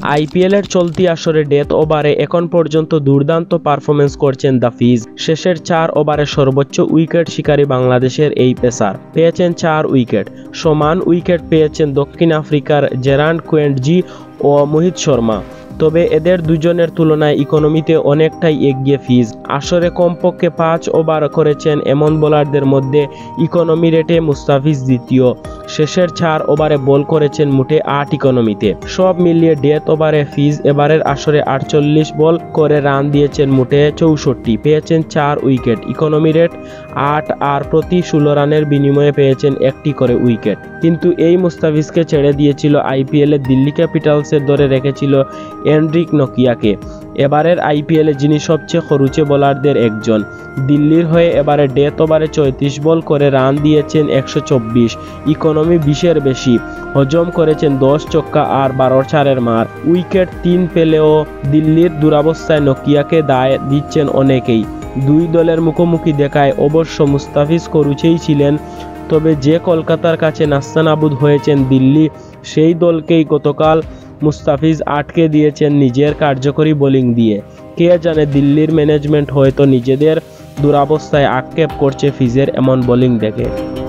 আইপিএলের চলতি আসরে ডেথ ওভারে এখন পর্যন্ত দুর্দান্ত পারফরমেন্স করছেন দ্য ফিজ। শেষের 4 ওভারে সর্বোচ্চ উইকেট শিকারী বাংলাদেশের এই পেসার পেয়েছেন 4 উইকেট। সমান উইকেট পেয়েছেন দক্ষিণ আফ্রিকার জেরান্ড কোয়েন্টজি ও মোহিত শর্মা। তবে এদের দুজনের তুলনায় ইকোনমিতে অনেকটাই এগিয়ে ফিজ। আসরে কমপক্ষে 5 ওভার করেছেন এমন বোলারদের মধ্যে ইকোনমি রেটে মুস্তাফিজ দ্বিতীয়। শেষের 4 ওভারে বল করেছেন মোটে 8 ইকোনমিতে। সব মিলিয়ে ডেথ ওভারে ফিজ এবারের আসরে 48 বল করে রান দিয়েছেন মোটে 64, পেয়েছেন 4 উইকেট, ইকোনমি রেট 8 আর প্রতি 16 রানের বিনিময়ে পেয়েছেন 1টি করে উইকেট। কিন্তু এই মুস্তাফিজকে ছেড়ে দিয়েছিল আইপিএলে দিল্লি ক্যাপিটালসের দরে রেখেছিল এনরিক নোকিয়াকে। এবারের আইপিএলে যিনি সবচেয়ে খরুচে বোলারদের একজন। দিল্লির হয়ে এবারে ডেথ ওভারে 34 বল করে রান দিয়েছেন 124, ইকোনমি 20-এর বেশি, হজম করেছেন 10 ছক্কা আর 12 চারের মার। উইকেট 3 পেলেও দিল্লির দুরবস্থায় নোকিয়াকে দায় দিচ্ছেন অনেকেই। দুই দলের মুখোমুখি দেখায় অবশ্য মুস্তাফিজ খরুচেই ছিলেন, তবে যে কলকাতার কাছে নাস্তানাবুদ হয়েছেন দিল্লি, সেই দলকেই গতকাল মুস্তাফিজ আটকে দিয়েছেন নিজের কার্যকরী বোলিং দিয়ে। কে জানে দিল্লির ম্যানেজমেন্ট হয়তো নিজেদের দুরবস্থায় আক্ষেপ করছে ফিজের এমন বোলিং দেখে।